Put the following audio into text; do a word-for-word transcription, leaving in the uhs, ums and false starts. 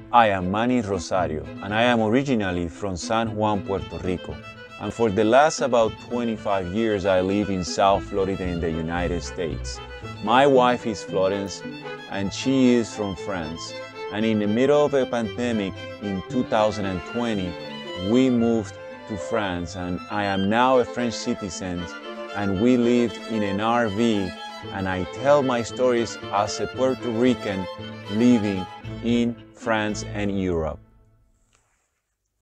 I am Manny Rosario, and I am originally from San Juan, Puerto Rico. And for the last about twenty-five years, I live in South Florida in the United States. My wife is Florence, and she is from France. And in the middle of a pandemic in two thousand twenty, we moved to France, and I am now a French citizen, and we lived in an R V, and I tell my stories as a Puerto Rican living in France and Europe.